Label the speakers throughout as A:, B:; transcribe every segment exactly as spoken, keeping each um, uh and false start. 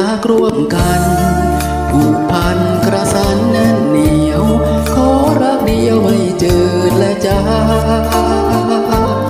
A: รักร่วมกันผูกพันกระสันแน่นเหนียวขอรักเดียวไม่จืดและจาง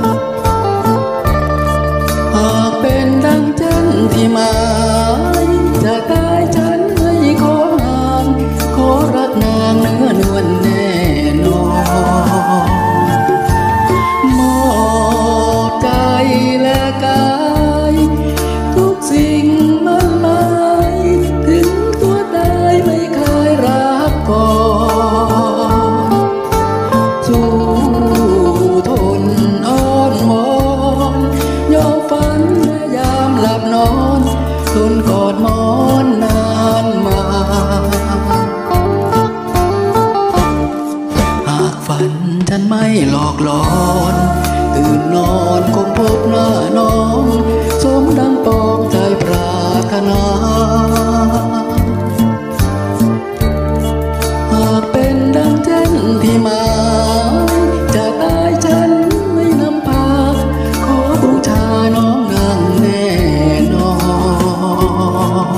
A: หากเป็นดังจันที่หมายจะตายฉันไม่ขอห่างขอรักนางเนื้อนวลแน่นอนมอบใจและกายทุกสิ่งมันหมายถึงตัวตายไม่เคยรักก่อนสู้ทนอ้อนวอนยอมฝันและยามหลับนอนทนกอดหมอนนานมาหากฝันฉันไม่หลอกหลอนตื่นนอนคงพบหน้าน้องสมดังปองใจปรารถนาหากเป็นดังเช่นที่หมายจะตายฉันไม่นำพาขอบูชาน้องนางแน่นอน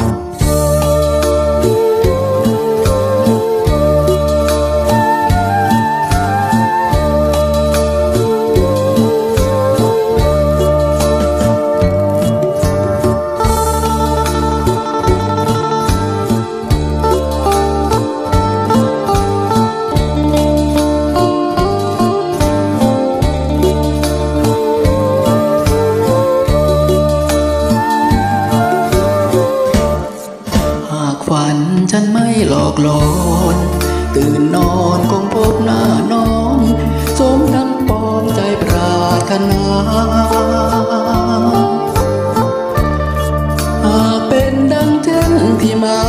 A: ฝันฉันไม่หลอกหลอนตื่นนอนคงพบหน้าน้องสมดังปองใจปรารถนาหากเป็นดังเช่นที่หมาย